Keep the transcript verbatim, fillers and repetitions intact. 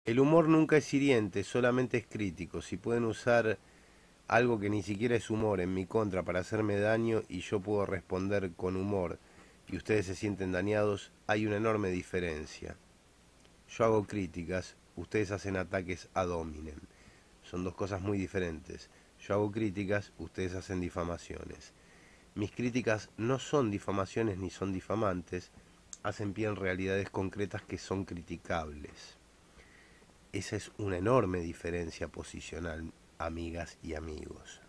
El humor nunca es hiriente, solamente es crítico. Si pueden usar algo que ni siquiera es humor en mi contra para hacerme daño y yo puedo responder con humor y ustedes se sienten dañados, hay una enorme diferencia. Yo hago críticas, ustedes hacen ataques ad hominem. Son dos cosas muy diferentes. Yo hago críticas, ustedes hacen difamaciones. Mis críticas no son difamaciones ni son difamantes, hacen pie en realidades concretas que son criticables. Esa es una enorme diferencia posicional, amigas y amigos.